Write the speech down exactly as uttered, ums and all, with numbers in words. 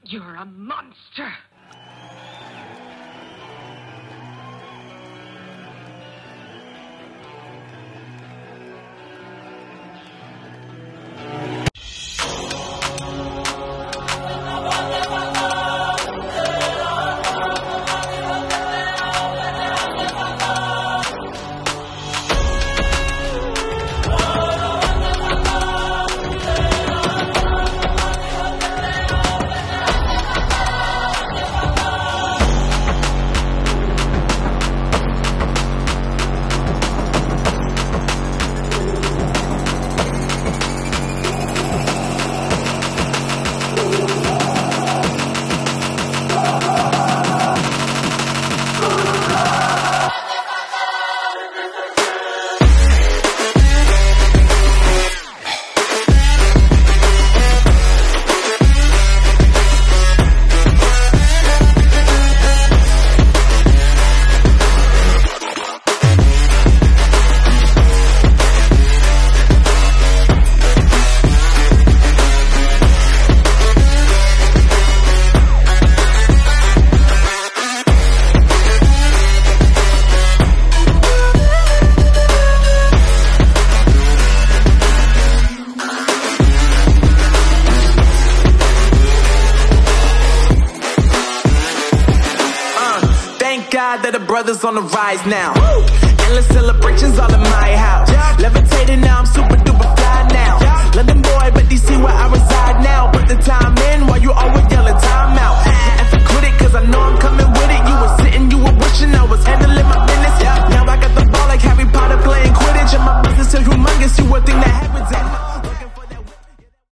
You're a monster! That the brothers on the rise now. Woo! Endless celebrations all in my house. Yeah. Levitating now, I'm super duper fly now. Yeah. London boy, but D C where I reside now. Put the time in while you always yelling time out. And if you quit it, cause I know I'm coming with it. You were sitting, you were wishing I was handling my business. Yeah. Now I got the ball like Harry Potter playing Quidditch. And my business is humongous, you would think that happens.